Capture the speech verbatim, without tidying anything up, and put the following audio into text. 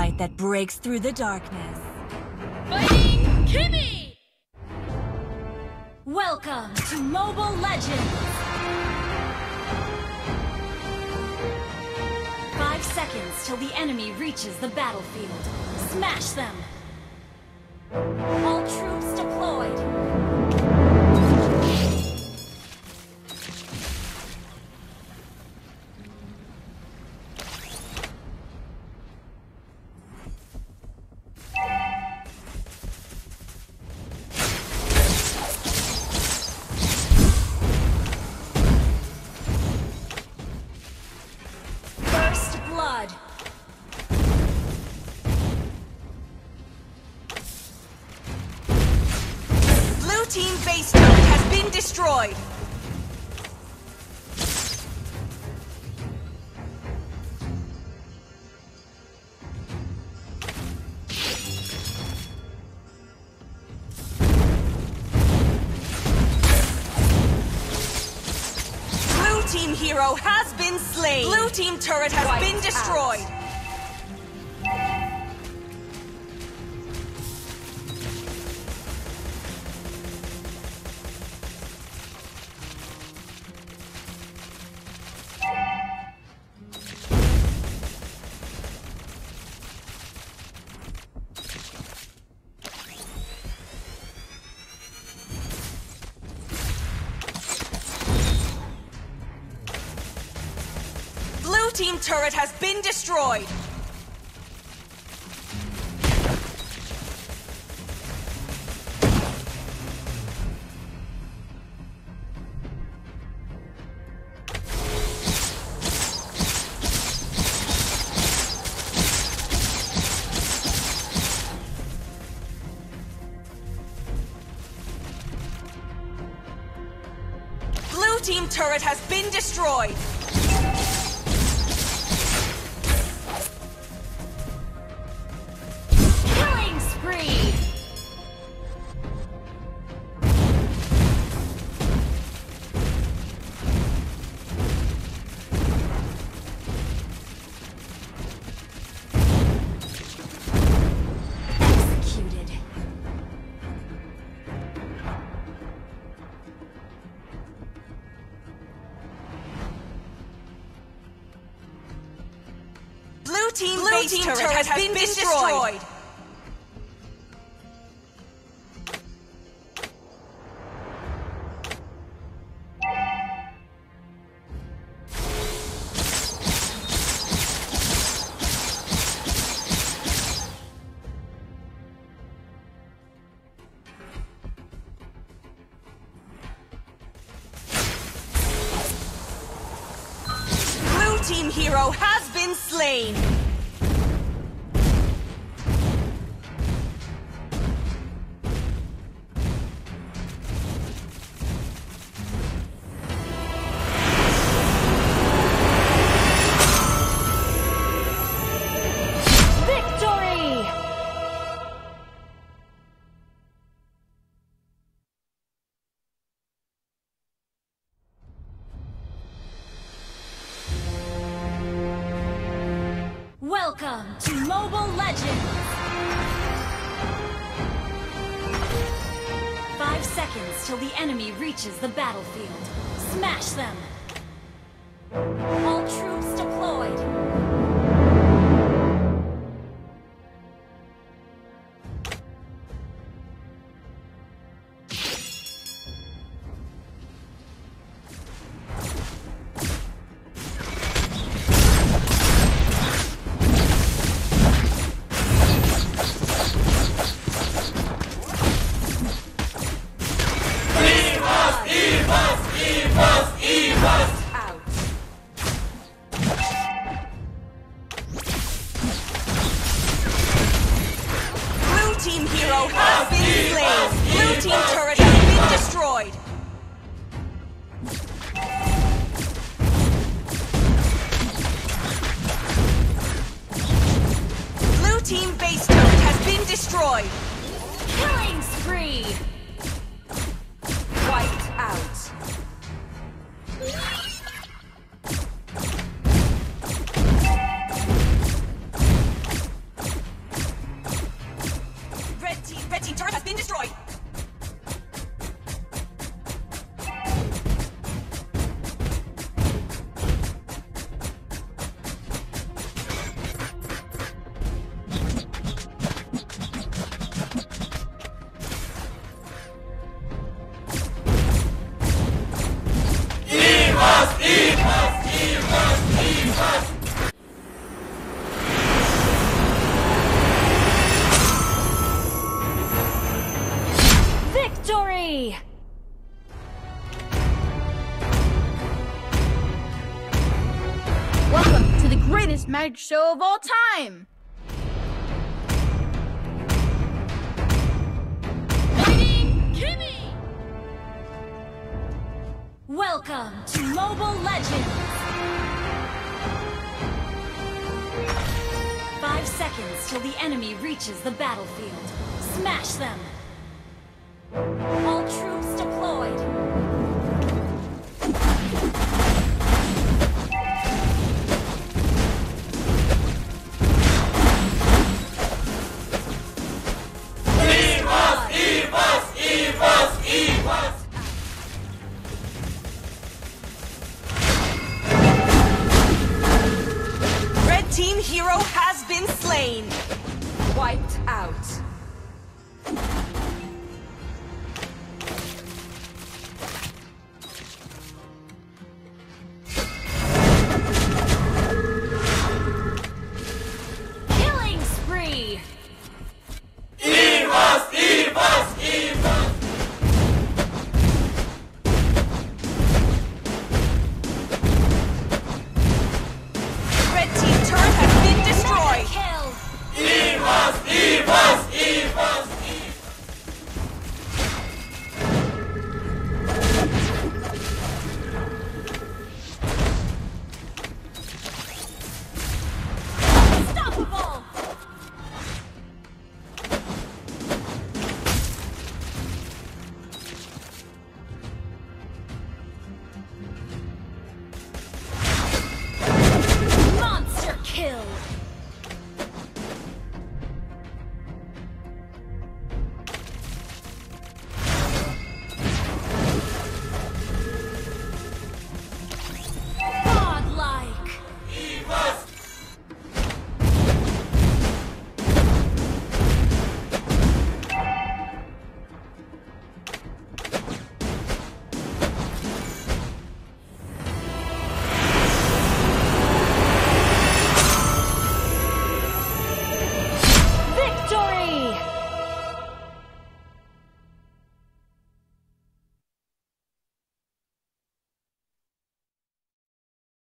light that breaks through the darkness. Fighting Kimmy! Welcome to Mobile Legends! Five seconds till the enemy reaches the battlefield. Smash them! All troops deployed! Team base turret has been destroyed. Blue team hero has been slain. Blue team turret has Wiped been destroyed. Out. Team turret has been destroyed. Blue team turret has been destroyed. Team Blue base team turret, turret has, has been, been destroyed. destroyed. Blue team hero has been slain. Welcome to Mobile Legends! Five seconds till the enemy reaches the battlefield. Smash them! All troops deployed! Team hero has been slain. Blue team turret has been destroyed. Blue team base turret has been destroyed. Killing spree. Wiped out. night show of all time. Fighting Kimmy! Welcome to Mobile Legends! Five seconds till the enemy reaches the battlefield. Smash them! All troops deployed! Red Team Hero has been slain. Wiped out.